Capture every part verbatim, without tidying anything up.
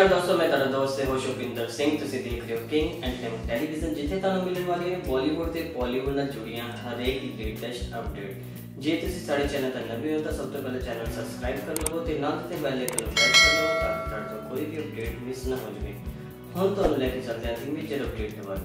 श्रीकाल दोस्तों, मैं तेरा दोस्त है होशुपिंदर सिंह। तुसी देख रहे हो किंग एंटरटेनमेंट टेलीविजन, जिथे ਤੁਹਾਨੂੰ ਮਿਲਣ ਵਾਲੀ ਹੈ ਬਾਲੀਵੁੱਡ ਤੇ ਬਾਲੀਵੁੱਡ ਨਾਲ ਜੁੜੀਆਂ ਹਰੇਕ ਦੀ ਲੇਟੈਸਟ ਅਪਡੇਟ। ਜੇ ਤੁਸੀਂ ਸਾਡੇ ਚੈਨਲ ਤੇ ਨਵੇਂ ਹੋ ਤਾਂ ਸਭ ਤੋਂ ਪਹਿਲਾਂ ਚੈਨਲ ਸਬਸਕ੍ਰਾਈਬ ਕਰ ਲਵੋ ਤੇ ਨਾਲ ਤੇ ਬੈਲ ਆਈਕਨ ਨੂੰ ਪ੍ਰੈਸ ਕਰ ਲਵੋ ਤਾਂ ਕਿ ਤੁਹਾਡੇ ਤੋਂ ਕੋਈ ਵੀ ਅਪਡੇਟ ਮਿਸ ਨਾ ਹੋ ਜਾਵੇ। ਹੁਣ ਤੁਹਾਨੂੰ ਲੈ ਕੇ ਚੱਲਦੇ ਹਾਂ ਕਿ ਮੇਜਰ ਅਪਡੇਟ ਵੱਲ।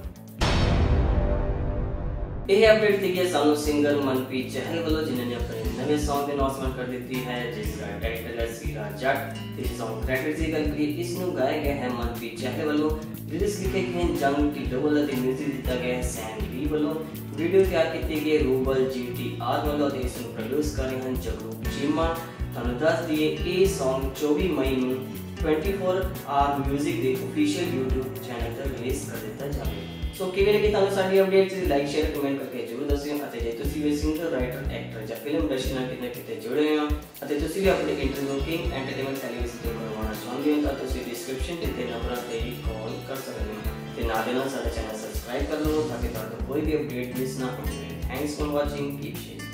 ਇਹ ਅਪਡੇਟ ਦੀ ਹੈ ਸਾਨੂੰ ਸਿੰਗਰ ਮਨਪ੍ਰੀਤ ਚਹਿਲ ਵੱਲੋਂ, ਜਿਨ੍ਹਾਂ ਨੇ ਆਪਣੇ ਨਵੇਂ ਸੌਂਗ ਦੀ ਅਨਾਉਂਸਮੈਂਟ ਕਰ ਦਿੱਤੀ ਹੈ, ਜਿਸ ਦਾ ਟਾਈਟਲ ਹੈ ਸੀਰਾ ਜੱਟ। ਤੇ ਸੌਂਗ ਕ੍ਰੈਡਿਟਸ ਦੀ ਗੱਲ ਕਰੀਏ, ਇਸ ਨੂੰ ਗਾਇਆ ਗਿਆ ਹੈ ਮਨਪ੍ਰੀਤ ਚਹਿਲ ਵੱਲੋਂ, ਲਿਰਿਕਸ ਲਿਖੇ ਗਏ ਹਨ ਜੰਗ ਢਿੱਲੋਂ ਵੱਲੋਂ ਤੇ ਮਿਊਜ਼ਿਕ ਦਿੱਤਾ ਗਿਆ ਹੈ ਸੈਮ ਲੀ ਵੱਲੋਂ। ਵੀਡੀਓ ਤਿਆਰ ਕੀਤੀ ਗਈ ਰੂਬਲ ਜੀ ਟੀ ਆਰ ਵੱਲੋਂ ਤੇ ਇਸ ਨੂੰ ਪ੍ਰੋਡਿਊਸ ਕਰ ਰਹੇ ਹਨ ਜਗਰੂਪ ਚੀਮਾ। ਤੁਹਾਨੂੰ ਦੱਸ ਦਈਏ ਇਹ ਸੌਂਗ ਚੌਵੀ ਮਈ ਨੂੰ ਚੌਵੀ ਆਰ ਮਿਊਜ਼ਿਕ ਦੇ ਅਫੀਸ਼ੀਅਲ YouTube ਚੈਨਲ ਤੇ ਰਿਲੀਜ਼ ਕਰ ਦਿੱਤਾ ਜਾਵੇਗਾ। ਸੋ ਕਿਵੇਂ ਲੱਗੀ ਤੁਹਾਨੂੰ ਸਾਡੀ ਅਪਡੇਟ? ਤੁਸੀਂ ਲਾਈਕ ਸ਼ੇਅਰ ਕਮੈਂਟ ਕਰਕੇ ਜ਼ਰੂਰ ਦੱਸਿਓ। ਅਤੇ ਜੇ ਤੁਸੀਂ ਵੀ ਸਿੰਗਰ ਰਾਈਟਰ ਐਕਟਰ ਜਾਂ ਫਿਲਮ ਇੰਡਸਟਰੀ ਨਾਲ ਕਿਤੇ ਕਿਤੇ ਜੁੜੇ ਹੋ ਅਤੇ ਤੁਸੀਂ ਵੀ ਆਪਣੇ ਇੰਟਰਵਿਊ ਕਿੰਗ ਐਂਟਰਟੇਨਮੈਂਟ ਟੈਲੀਵਿਜ਼ਨ ਤੇ ਕਰਵਾਉਣਾ ਚਾਹੁੰਦੇ ਹੋ ਤਾਂ ਤੁਸੀਂ ਡਿਸਕ੍ਰਿਪਸ਼ਨ ਦਿੱਤੇ ਨੰਬਰਾਂ ਤੇ ਹੀ ਕਾਲ ਕਰ ਸਕਦੇ ਹੋ ਤੇ ਨਾਲ ਦੇ ਨਾਲ ਸਾਡਾ ਚੈਨਲ ਸਬਸਕ੍ਰਾਈਬ ਕਰ ਲਓ ਤਾਂ ਕਿ ਤੁਹਾਨੂੰ ਕੋਈ ਵੀ ਅਪਡੇਟ ਮਿਸ ਨਾ ਹੋਵੇ। Thanks for watching, keep sharing.